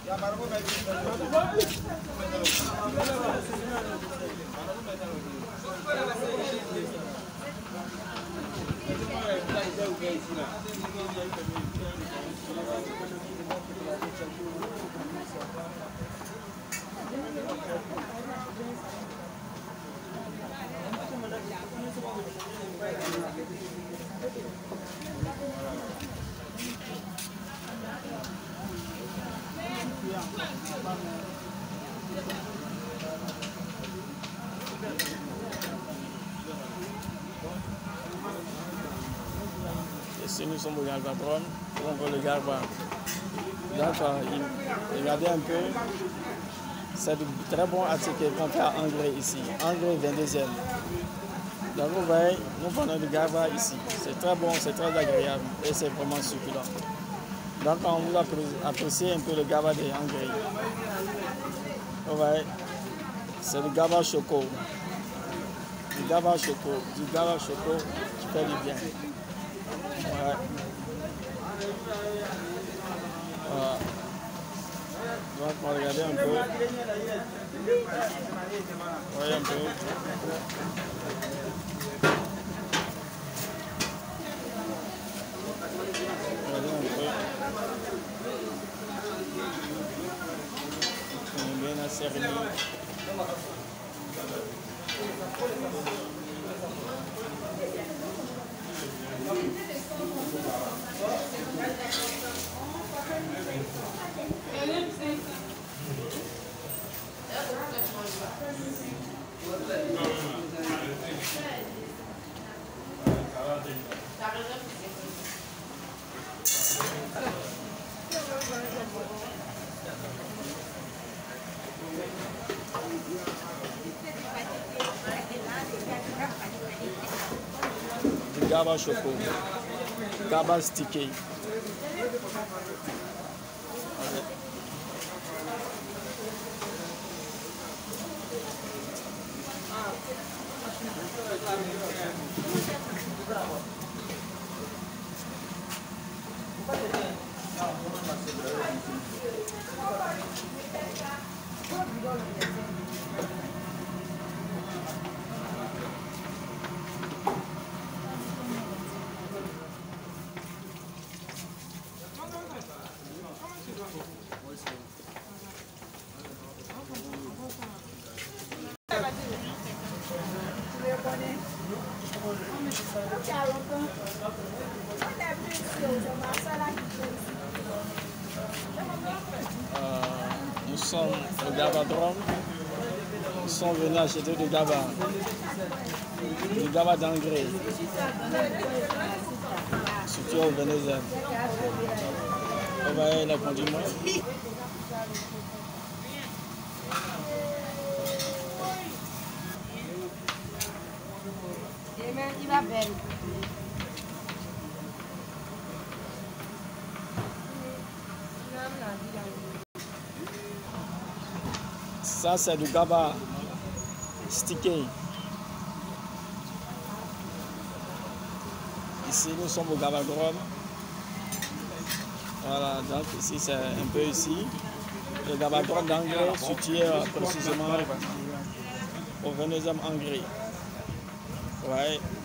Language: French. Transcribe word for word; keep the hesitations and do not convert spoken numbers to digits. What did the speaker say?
Ici nous sommes au Galvadrome, on voit le Galva. D'accord, regardez un peu, c'est de très bon article qu'on fait à Angers ici, Angers vingt-deuxième. Donc vous voyez, nous prenons du Galva ici, c'est très bon, c'est très agréable et c'est vraiment succulent. Donc on vous apprécie un peu le Galva de Angers. Vous voyez, c'est du Galva choco, du Galva choco, du Galva choco qui fait du bien. Ouais. Voilà. Donc on va regarder un peu. Voyez un peu. Regardez un peu. On est bien asservi. Du Galva choco, Galva stické. Euh, nous sommes au Galvadrome, nous sommes venus acheter du Galva, du Galva d'Angers, surtout au Venezuela. Vous voyez la condiment. Il va belle. Ça c'est du Galva stické. Ici nous sommes au Galvadrome. Voilà, donc ici c'est un peu ici. Le Galvadrome d'Angers, situé précisément au Venezuela Angers. Ouais.